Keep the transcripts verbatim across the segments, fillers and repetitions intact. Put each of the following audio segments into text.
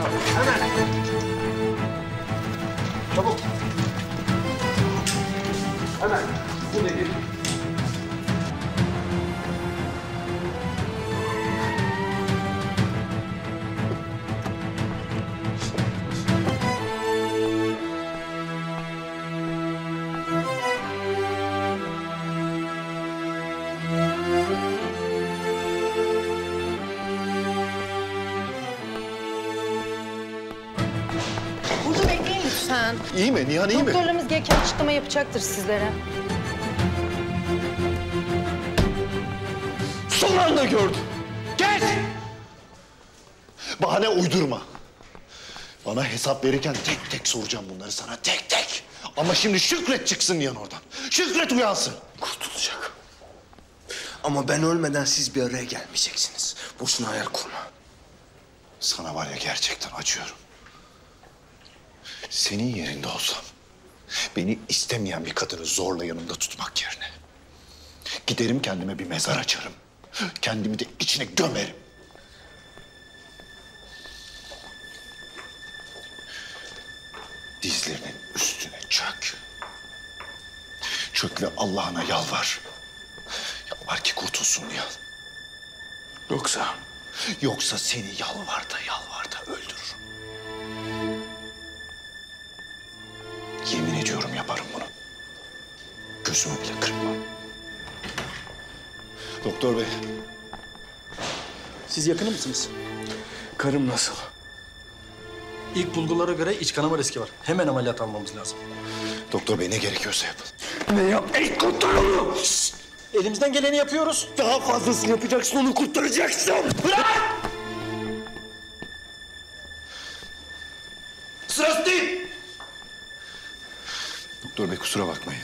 Hemen. Çabuk. Hemen. Bu nedir? Burada bekleyin lütfen. İyi mi? Nihan iyi mi? Doktorlarımız gereken açıklama yapacaktır sizlere. Son anda gördüm. Geç! Bahane uydurma. Bana hesap verirken tek tek soracağım bunları sana, tek tek. Ama şimdi Şükret çıksın Nihan oradan. Şükret uyansın. Kurtulacak. Ama ben ölmeden siz bir araya gelmeyeceksiniz. Boşuna hayal kurma. Sana var ya gerçekten acıyorum. Senin yerinde olsam beni istemeyen bir kadını zorla yanımda tutmak yerine giderim kendime bir mezar açarım. Kendimi de içine gömerim. Dizlerinin üstüne çök. Çök ve Allah'ına yalvar. Yalvar ki kurtulsun Nihan. Yoksa Yoksa seni yalvar da yalvar da öldürürüm. Yemin ediyorum yaparım bunu. Gözümü bile kırpmam. Doktor bey. Siz yakını mısınız? karım nasıl? İlk bulgulara göre iç kanama riski var. Hemen ameliyat almamız lazım. Doktor bey ne gerekiyorsa yapın. Ne yap? Ey kurtar onu! Elimizden geleni yapıyoruz. Daha fazlasını yapacaksın, onu kurtaracaksın! Bırak! Sırası değil! Doktor bey kusura bakmayın.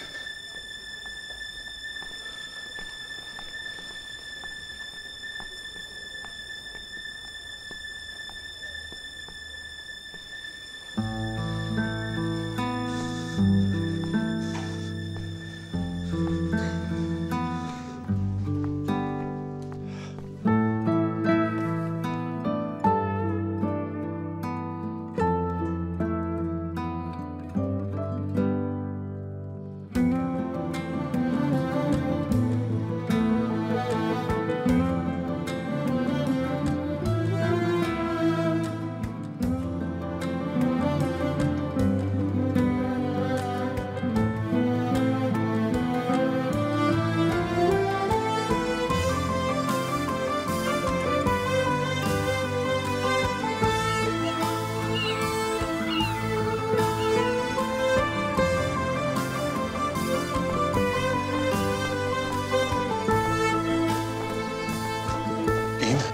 İyi mi?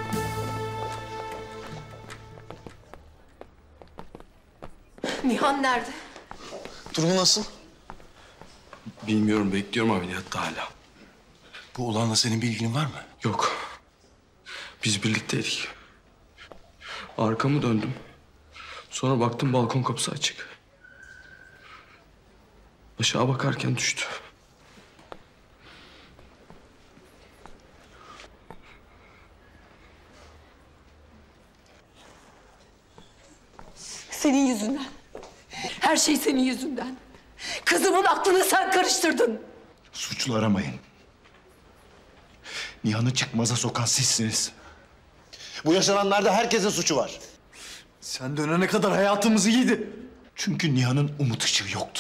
Nihan nerede? Durumu nasıl? Bilmiyorum, bekliyorum ameliyatta hala. Bu olanla senin bir ilgin var mı? Yok. Biz birlikteydik. Arkamı döndüm. Sonra baktım balkon kapısı açık. Aşağı bakarken düştü. Senin yüzünden. Her şey senin yüzünden. Kızımın aklını sen karıştırdın. Suçlu aramayın. Nihan'ı çıkmaza sokan sizsiniz. Bu yaşananlarda herkesin suçu var. Sen dönene kadar hayatımız iyiydi. Çünkü Nihan'ın umut ışığı yoktu.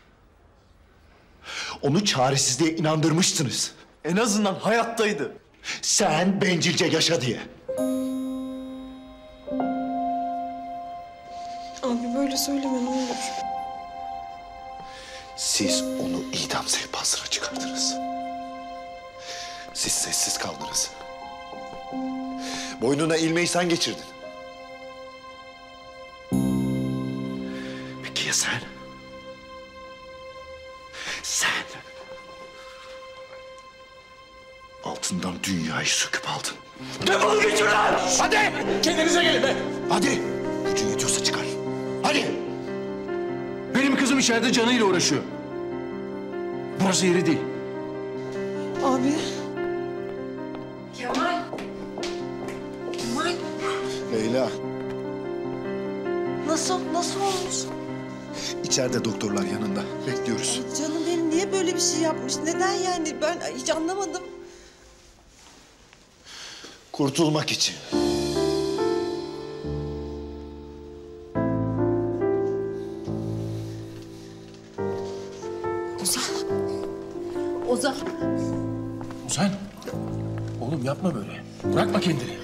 Onu çaresizliğe inandırmıştınız. En azından hayattaydı. Sen bencilce yaşa diye. Abi böyle söyleme ne olur. Siz onu idam sehpasına çıkardınız. Siz sessiz kaldınız. Boynuna ilmeği sen geçirdin. Peki ya sen? Sen? Altından dünyayı söküp aldın. Defol git şuradan! Hadi! Kendinize gelin be! Hadi! Gücün yetiyorsa çıkar. Hadi! Benim kızım içeride canıyla uğraşıyor. Burası yeri değil. Abi. Kemal. Kemal. Leyla. Nasıl? Nasıl olmuş? İçeride doktorlar yanında. Bekliyoruz. Ay canım benim niye böyle bir şey yapmış? Neden yani? Ben hiç anlamadım. Kurtulmak için. Ozan. Ozan, oğlum yapma böyle. Bırakma kendini.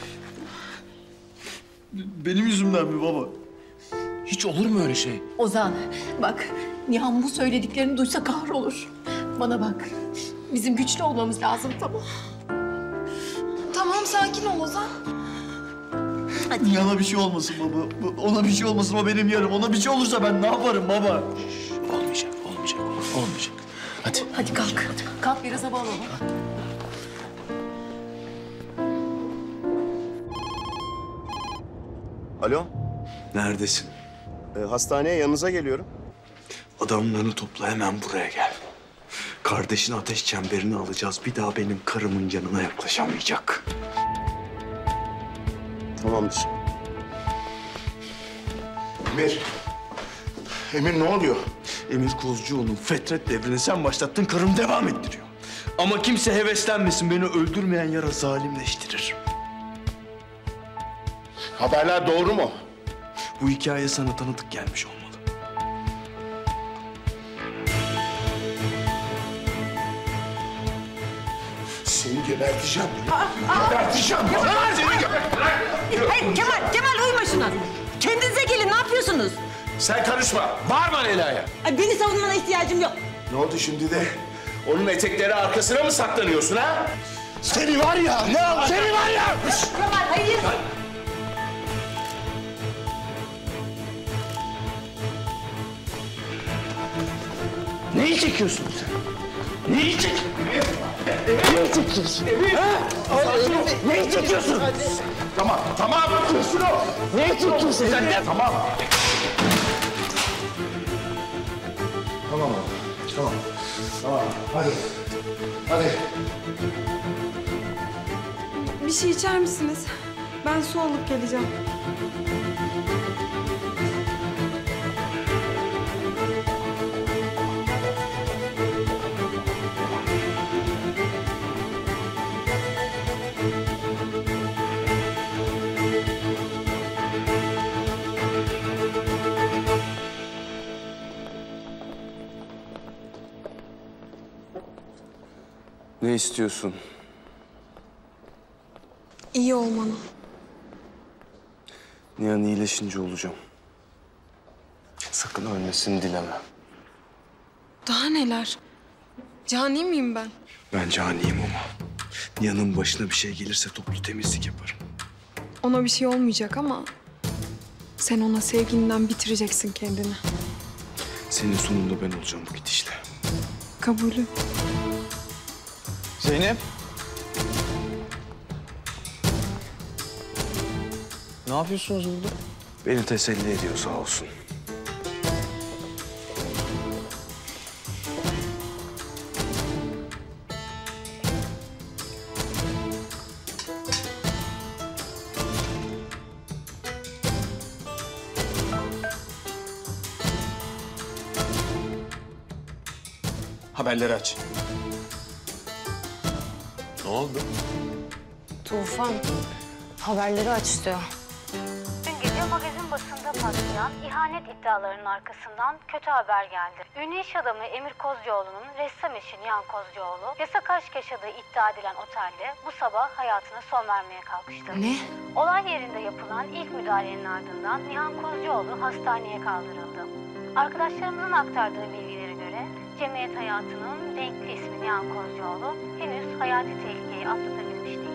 Benim yüzümden mi baba? Hiç olur mu öyle şey? Ozan bak Nihan bu söylediklerini duysa kahrolur. Bana bak. Bizim güçlü olmamız lazım tamam. Tamam sakin ol Ozan. Nihan'a bir şey olmasın baba. Ona bir şey olmasın o benim yarım. Ona bir şey olursa ben ne yaparım baba? Olmayacak, olmayacak, olmayacak. Hadi. Hadi kalk. Kalk biraz hava alalım. Alo, Neredesin? e, hastaneye yanınıza geliyorum. Adamlarını topla hemen buraya gel. Kardeşin ateş çemberini alacağız. Bir daha benim karımın yanına yaklaşamayacak. Tamamdır. Emir. Emir ne oluyor? Emir Kozcuoğlu'nun fetret devrini sen başlattın, karım devam ettiriyor. Ama kimse heveslenmesin, beni öldürmeyen yara zalimleştirir. Haberler doğru mu? Bu hikaye sana tanıdık gelmiş olmalı. Seni geberteceğim. Geberteceğim. Seni geberteceğim. Hey, Kemal, Kemal uyma şuna. Kendinize gelin, ne yapıyorsunuz? Sen karışma. Bağırma Leyla'ya. Ay, beni savunmana ihtiyacım yok. Ne oldu şimdi de? Onun etekleri arkasına mı saklanıyorsun ha? Seni var ya. Ne olacak? Seni var ya! Kemal, hayır. Neyi çekiyorsun sen? Neyi çekiyorsun? Neyi çekiyorsun? Ha? Neyi çekiyorsun? Tamam, tamam. Şunu. Neyi çekiyorsun sen? Tamam. Tamam oğlum. Tamam. Tamam. Hadi. Hadi. Bir şey içer misiniz? Ben su alıp geleceğim. Ne istiyorsun? İyi olmanı. Nihan iyileşince olacağım. Sakın ölmesini dileme. Daha neler? Cani miyim ben? Ben caniyim ama. Nihan'ın başına bir şey gelirse toplu temizlik yaparım. Ona bir şey olmayacak ama... sen ona sevgilinden bitireceksin kendini. Senin sonunda ben olacağım bu gidişle. Kabulü. Zeynep. Ne yapıyorsunuz burada? Beni teselli ediyor sağ olsun. Haberleri aç. Ne oldu? Tufan haberleri aç diyor. Dün gece magazin basında patlayan ihanet iddialarının arkasından kötü haber geldi. Ünlü iş adamı Emir Kozcuoğlu'nun ressam eşi Nihan Kozcuoğlu yasak aşk yaşadığı iddia edilen otelde bu sabah hayatına son vermeye kalkıştı. Ne? Olay yerinde yapılan ilk müdahalenin ardından Nihan Kozcuoğlu hastaneye kaldırıldı. Arkadaşlarımızın aktardığı bilgilere göre cemiyet hayatının renkli ismi Nihan Kozcuoğlu henüz hayati tehlikeyi atlatabilmiş değil.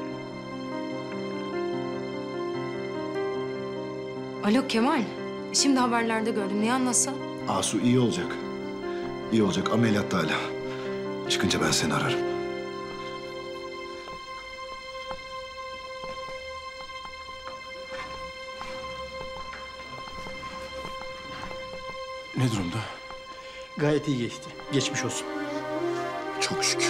Alo Kemal. Şimdi haberlerde gördüm. Nihan nasıl? Asu iyi olacak. İyi olacak. Ameliyatta hala. Çıkınca ben seni ararım. Ne durumda? Gayet iyi geçti. Geçmiş olsun. Çok şükür.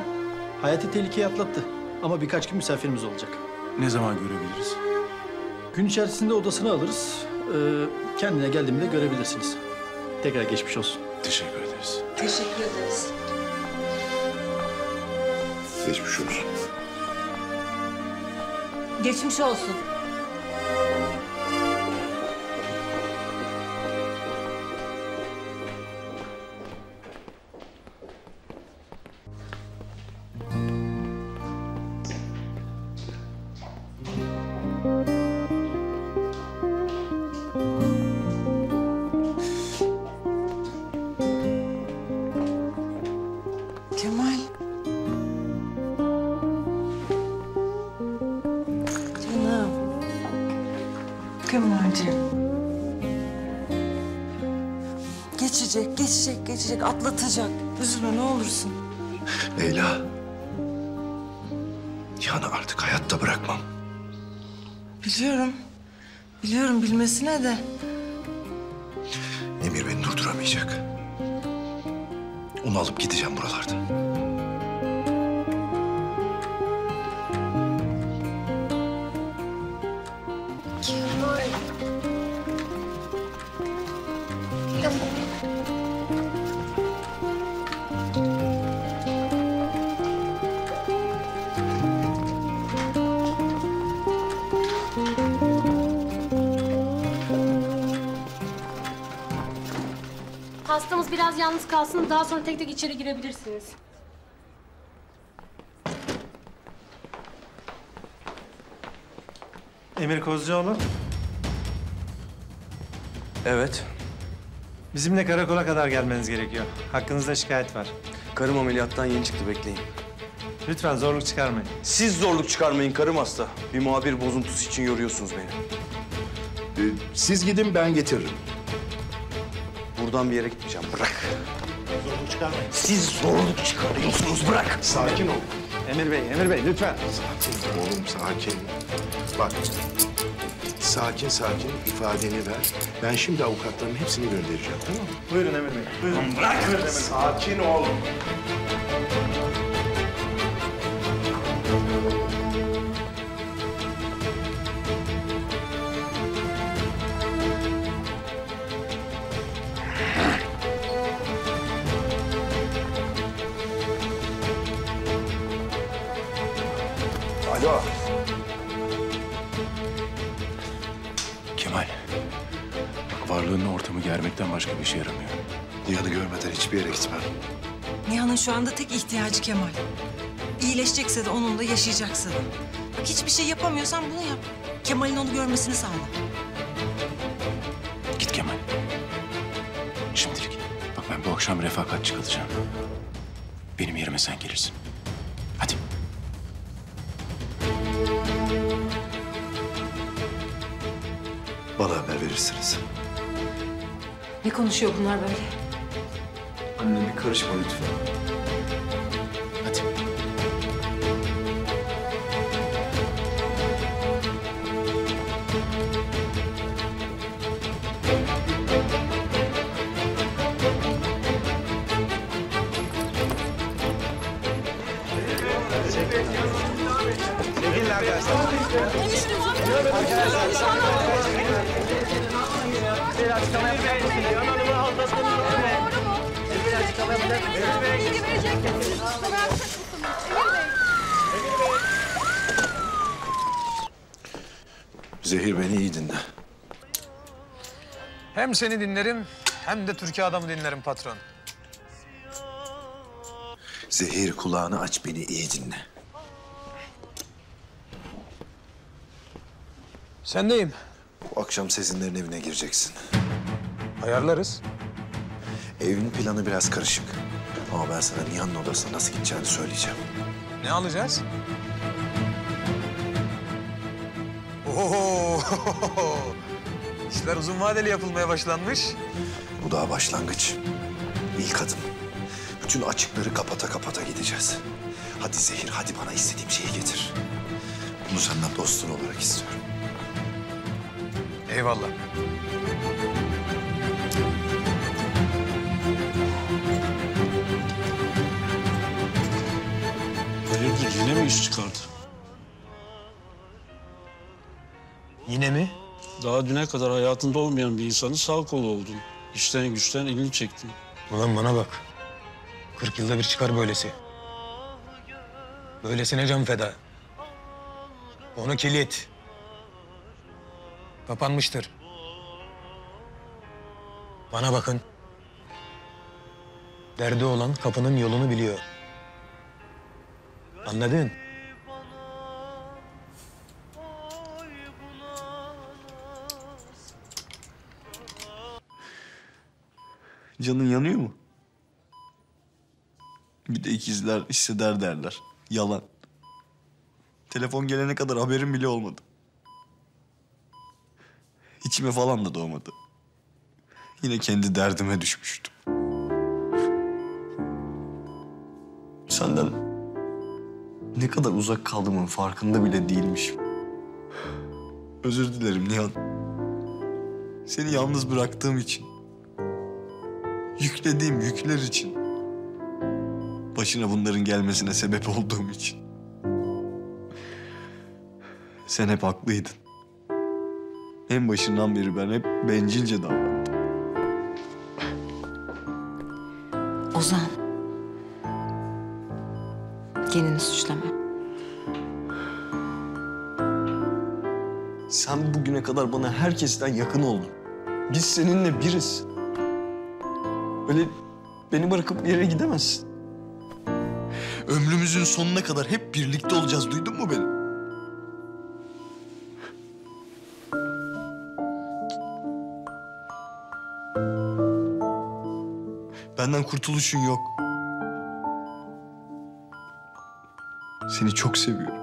Hayati tehlikeyi atlattı. Ama birkaç gün misafirimiz olacak. Ne zaman görebiliriz? Gün içerisinde odasını alırız. Ee, kendine geldiğimde görebilirsiniz. Tekrar geçmiş olsun. Teşekkür ederiz. Teşekkür ederiz. Geçmiş olsun. Geçmiş olsun. Kemal. Canım. Kemalciğim. Geçecek, geçecek, geçecek. Atlatacak. Üzülme ne olursun. Leyla. Nihan'ı artık hayatta bırakmam. Biliyorum. Biliyorum bilmesine de. Emir beni durduramayacak. Onu alıp gideceğim buralardan. Kemal. Hastamız biraz yalnız kalsın, daha sonra tek tek içeri girebilirsiniz. Emir Kozcuoğlu. Evet. Bizimle karakola kadar gelmeniz gerekiyor. Hakkınızda şikayet var. Karım ameliyattan yeni çıktı, bekleyin. Lütfen zorluk çıkarmayın. Siz zorluk çıkarmayın, karım hasta. Bir muhabir bozuntusu için yoruyorsunuz beni. Ee, siz gidin, ben getiririm. Buradan bir yere gitmeyeceğim, bırak. Zorluk çıkarmayın. Siz zorluk çıkarıyorsunuz, bırak. Sakin ol. Emir Bey, Emir Bey lütfen. Sakin oğlum, sakin. Bak, sakin sakin ifadeni ver. Ben şimdi avukatların hepsini göndereceğim, tamam mı? Buyurun Emir Bey. Buyurun. Bırak. Buyurun Emir Bey. Sakin ol. Alo. Kemal, bak varlığının ortamı germekten başka bir işe yaramıyor. Nihan'ı görmeden hiçbir yere gitmem. Nihan'ın şu anda tek ihtiyacı Kemal. İyileşecekse de onunla yaşayacaksa da. Bak hiçbir şey yapamıyorsan bunu yap. Kemal'in onu görmesini sağla. Git Kemal. Şimdilik. Bak ben bu akşam refakatçi kalacağım. Benim yerime sen gelirsin. Hadi. Bana haber verirsiniz. Ne konuşuyor bunlar böyle? Anne bir karışma lütfen. Hadi. Sevgili arkadaşlar. Bir açıklama yapacak mısınız? Nihan Hanım'ı aldattığını bir açıklama yapacak mısınız? Bilgi verecek misiniz? Açıklama yapacak mısınız? Zehir, beni iyi dinle. Hem seni dinlerim hem de Türkiye adamı dinlerim patron. Zehir, kulağını aç, beni iyi dinle. Sendeyim. Bu akşam Sezinlerin evine gireceksin. Ayarlarız. Evin planı biraz karışık. Ama ben sana Nihan'ın odasına nasıl gideceğini söyleyeceğim. Ne alacağız? Oo, İşler uzun vadeli yapılmaya başlanmış. Bu daha başlangıç. İlk adım. Bütün açıkları kapata kapata gideceğiz. Hadi Zehir, hadi bana istediğim şeyi getir. Bunu senden dostun olarak istiyorum. Eyvallah. Hayırdır, yine mi iş çıkardı? Yine mi? Daha düne kadar hayatında olmayan bir insanın sağ kolu oldun. İşten güçten elini çektin. Ulan bana bak. Kırk yılda bir çıkar böylesi. Böylesine can feda. Onu kilit. Kapanmıştır. Bana bakın. Derdi olan kapının yolunu biliyor. Anladın? Canın yanıyor mu? Bir de ikizler hisseder derler. Yalan. Telefon gelene kadar haberim bile olmadı. İçime falan da doğmadı. Yine kendi derdime düşmüştüm. Senden ne kadar uzak kaldığımın farkında bile değilmişim. Özür dilerim Nihan. Seni yalnız bıraktığım için. Yüklediğim yükler için. Başına bunların gelmesine sebep olduğum için. Sen hep haklıydın. En başından beri ben hep bencilce davrandım. Ozan. Kendini suçlama. Sen bugüne kadar bana herkesten yakın oldun. Biz seninle biriz. Öyle beni bırakıp bir yere gidemezsin. Ömrümüzün sonuna kadar hep birlikte olacağız. Duydun mu beni? Benden kurtuluşun yok. Seni çok seviyorum.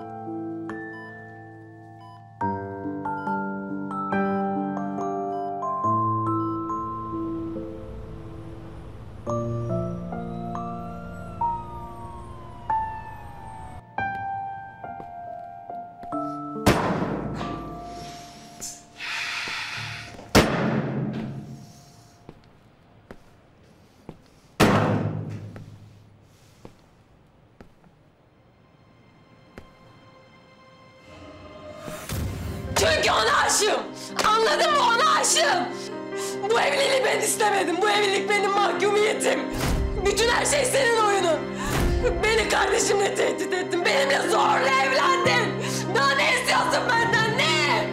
Çünkü ona aşığım. Anladın mı? Ona aşığım. Bu evliliği ben istemedim. Bu evlilik benim mahkumiyetim. Bütün her şey senin oyunun. Beni kardeşimle tehdit ettin. Benimle zorla evlendin. Daha ne istiyorsun benden? Ne?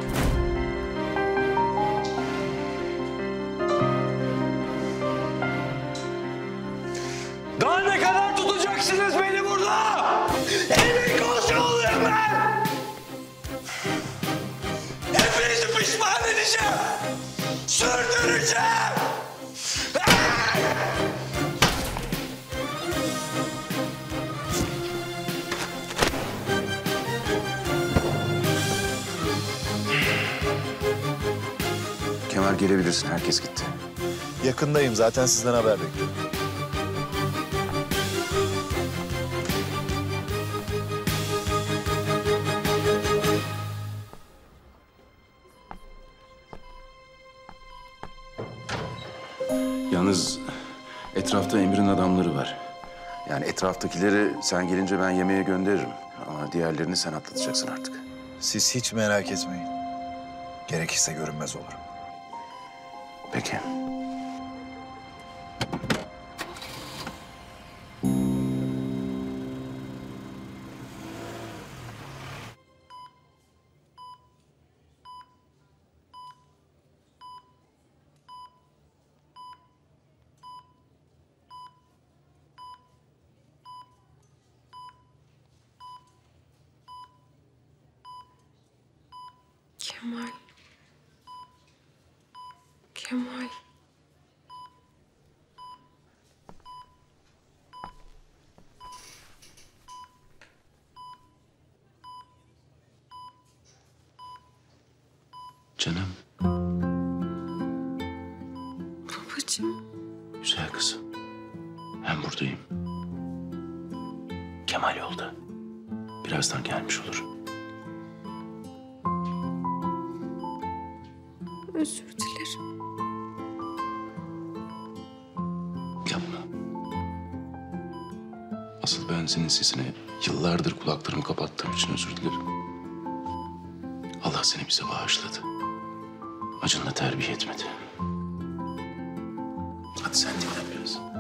Daha ne kadar tutacaksınız beni burada? Emin Kozcuoğlu'yum ben! Hepinizi pişman edeceğim! Sürdüreceğim! Kemal gelebilirsin. Herkes gitti. Yakındayım. Zaten sizden haber bekliyorum. Yalnız etrafta Emir'in adamları var. Yani etraftakileri sen gelince ben yemeğe gönderirim. Ama diğerlerini sen atlatacaksın artık. Siz hiç merak etmeyin. Gerekirse görünmez olurum. Peki. Kemal. Kemal. Canım. Babacığım. Güzel kızım. Ben buradayım. Kemal yolda. Birazdan gelmiş olur. Özür dilerim. Yapma. Asıl ben senin sesine yıllardır kulaklarımı kapattığım için özür dilerim. Allah Allah seni bize bağışladı. Acınla terbiye etmedi. Hadi sen dinlen biraz.